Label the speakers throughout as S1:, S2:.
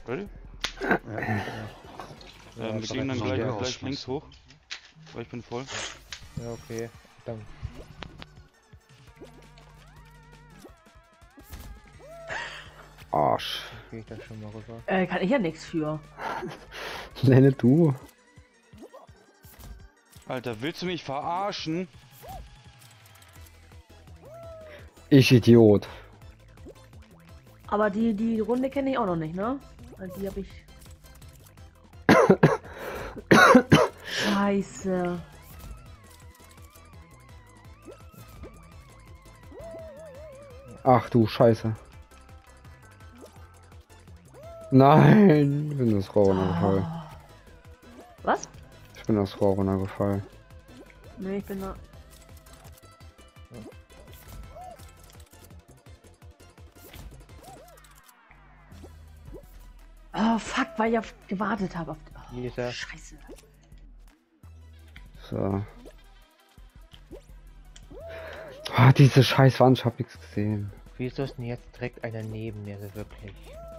S1: Ready?
S2: Ja.
S1: Wir gehen dann gleich links hoch. Weil ich bin voll.
S3: Ja, okay. Dann.
S2: Arsch.
S3: Gehe ich da schon mal rüber.
S4: Kann ich ja nichts für.
S2: Nenne du.
S1: Alter, willst du mich verarschen?
S2: Ich Idiot.
S4: Aber die Runde kenne ich auch noch nicht, ne? Also die habe ich. Scheiße.
S2: Ach du Scheiße. Nein, ich bin das Rohr runtergefallen.
S4: Was?
S2: Ich bin das Rohr runtergefallen.
S4: Ne, ich bin da. Oh fuck, weil ich auf gewartet habe auf. Oh,
S3: Hier ist er.
S4: Scheiße.
S2: So. Ah, diese scheiß Wand, ich hab nichts gesehen.
S3: Wieso ist denn jetzt direkt einer neben mir, also wirklich?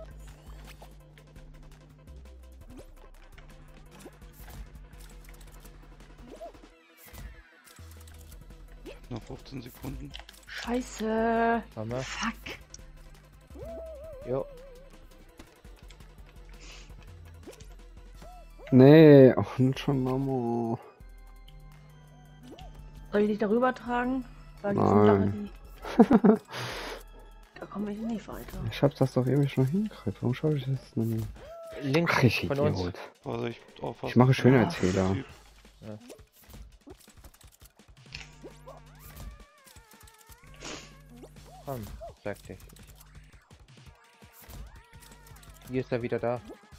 S1: Noch 15 Sekunden.
S4: Scheiße.
S3: Mama.
S4: Fuck.
S3: Jo.
S2: Nee, ach, nicht schon Mama.
S4: Soll ich dich darüber tragen? Weil die
S2: Nein.
S4: sind Sache, die. Da komme ich nicht weiter.
S2: Ich hab das doch irgendwie schon hingekriegt. Warum schaffe ich das nicht?
S3: Links
S2: Ach, ich
S3: von uns.
S2: Idiot.
S1: Also ich aufpassen.
S2: Ich mache Schönheitsfehler.
S3: Ja. Komm, sagte ich. Hier ist er wieder da.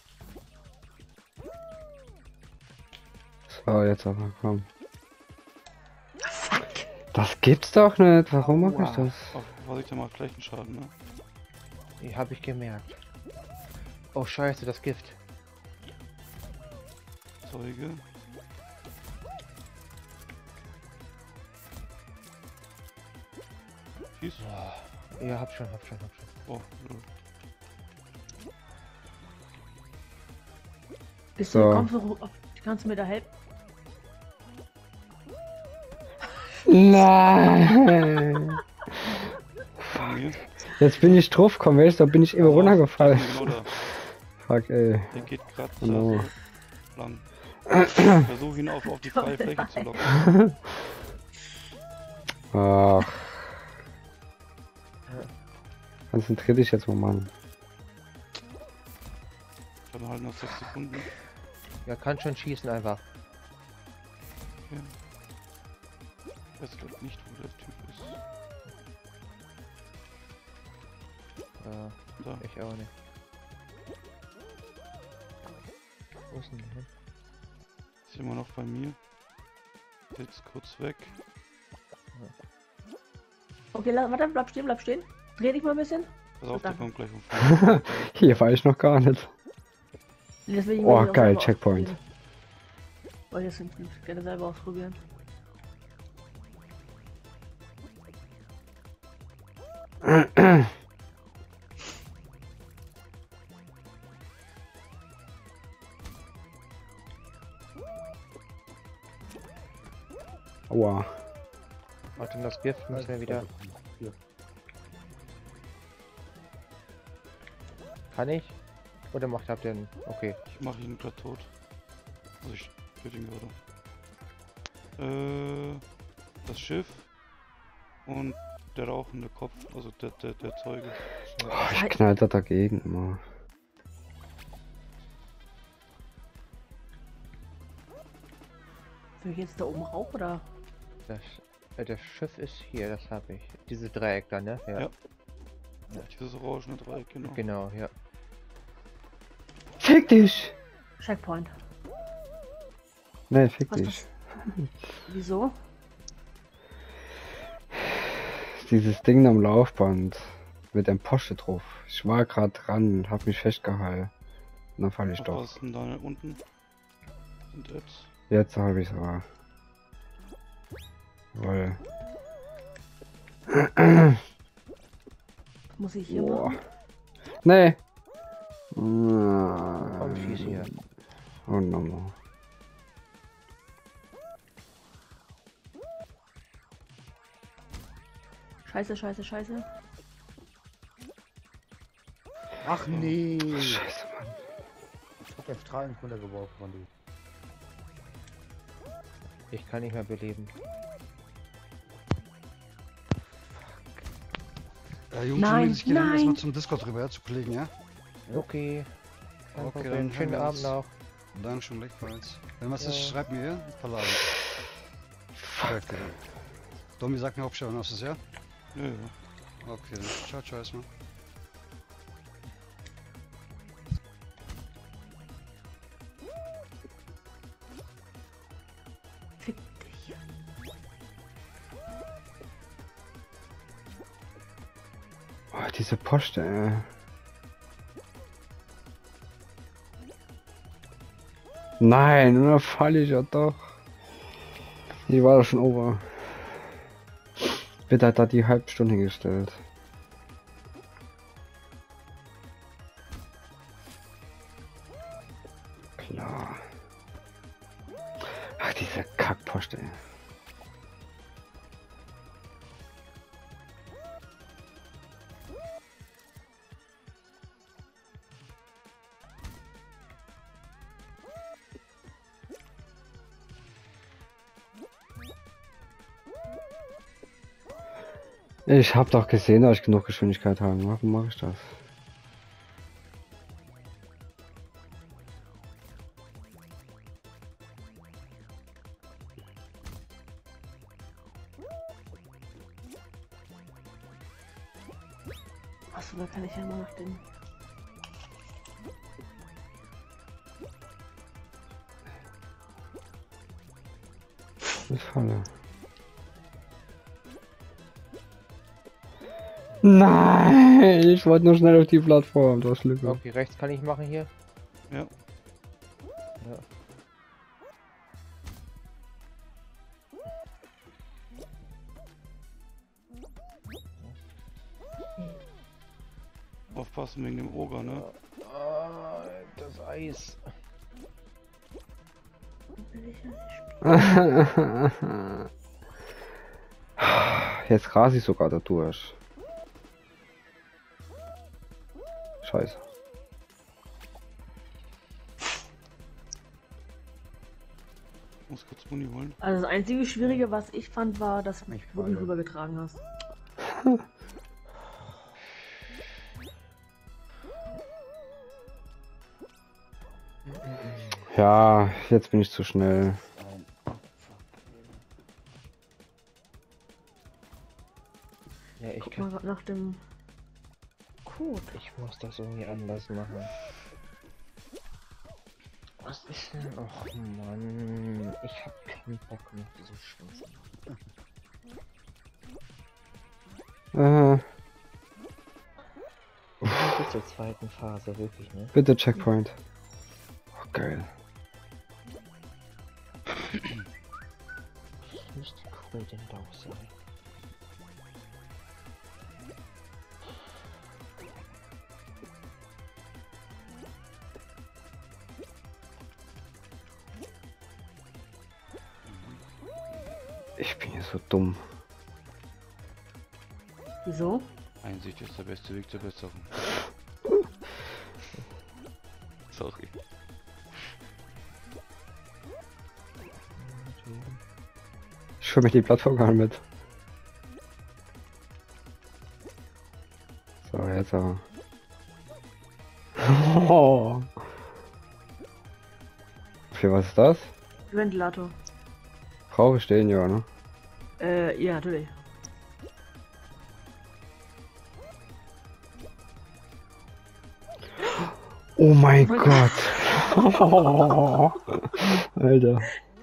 S2: So, jetzt aber komm.
S4: Fuck.
S2: Das gibt's doch nicht. Warum mache ich
S3: Aua.
S2: das?
S1: Was ich da macht gleich einen Schaden, ne?
S3: Die habe ich gemerkt. Oh scheiße, das Gift.
S1: Zeuge. Schieß.
S3: Ja, hab schon.
S1: Oh, lol.
S4: Bist
S2: So.
S4: du kannst du mir da helfen?
S2: Nein!
S1: Von mir.
S2: Jetzt bin ich drauf gekommen, weißt du, da bin ich immer runtergefallen.
S1: Genau da.
S2: Fuck, ey.
S1: Der geht gerade
S2: Genau.
S1: so lang. Versuch ihn auf die freie Fläche zu locken.
S2: Ach. Konzentrier dich jetzt mal, Mann.
S1: Ich habe halt noch 6 Sekunden.
S3: Ja, kann schon schießen einfach.
S1: Okay. Ich weiß gerade nicht, wo der Typ ist. Da.
S3: Ich auch nicht. Wo ist denn der hin?
S1: Ist immer noch bei mir. Jetzt kurz weg.
S4: Okay, warte, bleib stehen. Dreh dich mal ein bisschen.
S1: Pass auf, der
S4: Danke.
S1: kommt gleich von vorne.
S2: Hier war ich noch gar nicht.
S4: Nee, das will ich
S2: Oh,
S4: mir auch
S2: geil,
S4: selber
S2: Checkpoint.
S4: ausprobieren. Wollte ich das gerne selber ausprobieren.
S2: Aua.
S3: Warte, das Gift müssen wir wieder. Kann ich? Oder habt ihr einen? Okay.
S1: Ich mache ihn gerade tot. Also ich töte ihn gerade. Das Schiff und der rauchende Kopf, also der Zeuge.
S2: Oh, ich knall da dagegen immer.
S4: Soll ich jetzt da oben rauf oder?
S3: Das Schiff ist hier, das habe ich. Diese Dreieck da, ne?
S1: Ja. Dieses orangene Dreieck, genau.
S3: Genau, ja.
S2: Fick dich!
S4: Checkpoint.
S2: Nee, fick
S4: Was
S2: dich.
S4: Wieso?
S2: Dieses Ding am Laufband mit dem Porsche drauf. Ich war gerade dran, hab mich festgehalten. Und dann falle ich doch.
S1: Was ist denn da unten? Und jetzt?
S2: Jetzt habe ich es aber. Jawohl.
S4: Muss ich hier
S2: Boah.
S4: machen?
S2: Nee.
S3: Komm, schieß hier.
S2: Oh nochmal.
S4: Scheiße, scheiße, scheiße.
S5: Ach nee.
S2: Scheiße, Mann.
S5: Ich hab den Strahl nicht runtergeworfen von dir.
S3: Ich kann nicht mehr beleben.
S5: Jungs,
S4: Nein,
S5: ich gehe dann
S4: nein.
S5: erstmal zum Discord rüber, zu Kollegen, ja?
S3: Okay. Kein
S5: Okay,
S3: Problem.
S5: dann hören
S3: Schönen
S5: wir
S3: Abend
S5: uns.
S3: noch.
S5: Dankeschön, gleichfalls. Wenn was
S3: Ja.
S5: ist, schreibt mir hier. Verladen. Schreibt dir. Domi sagt mir, ob schon was ist, ja?
S1: Ja, ja.
S5: Okay, dann ciao, ciao erstmal.
S4: Fick dich.
S2: Oh, diese Poste, Nein, und dann falle ich ja doch. Die war doch schon over. Bitte hat da die Halbstunde hingestellt. Klar. Ach, diese Kackposte, ey. Ich hab doch gesehen, dass ich genug Geschwindigkeit habe. Warum mache ich das?
S4: Achso, da kann ich ja mal nach dem.
S2: Ich falle. Nein, ich wollte nur schnell auf die Plattform. Das Lücke.
S3: Okay, rechts kann ich machen hier.
S1: Ja.
S3: Ja.
S1: Aufpassen wegen dem Oger, ne?
S3: Ah, das Eis.
S2: Jetzt rase ich sogar da durch. Scheiße.
S1: Ich muss kurz Muni holen.
S4: Also das einzige Schwierige, was ich fand, war, dass
S5: Ich
S4: du mich
S5: falle.
S4: rübergetragen hast.
S2: Ja, jetzt bin ich zu schnell.
S3: Ja, ich
S4: Guck mal grad nach dem Code.
S3: Ich muss das irgendwie anders machen. Was ist denn? Och Mann, ich hab keinen Bock mehr auf diese Scheiße. Bis zur zweiten Phase, wirklich, ne?
S2: Bitte Checkpoint. Oh, geil.
S3: Müsste cool denn doch sein.
S2: Ich bin hier so dumm.
S4: Wieso?
S1: Einsicht ist der beste Weg zur Besserung. Sorry.
S2: Ich schwimme die Plattform gar nicht mit. So, jetzt aber. Oh. Für was ist das?
S4: Ventilator.
S2: Brauche ich den, ja, ne?
S4: Ja, natürlich.
S2: Oh mein Gott. Alter.